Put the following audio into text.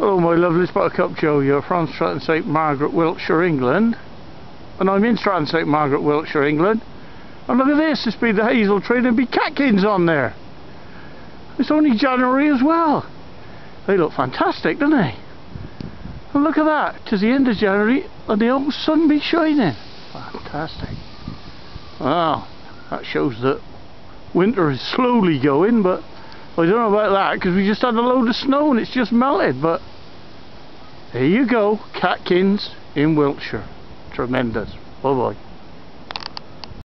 Hello my lovely Buttercup Joe, you're from Stratton St Margaret, Wiltshire, England. And I'm in Stratton St Margaret, Wiltshire, England. And look at this, it's been the hazel tree and there'll be catkins on there. It's only January as well. They look fantastic, don't they? And look at that, 'tis the end of January and the old sun be shining. Fantastic. Well, that shows that winter is slowly going, but I don't know about that because we just had a load of snow and it's just melted. But there you go, catkins in Wiltshire. Tremendous. Bye bye.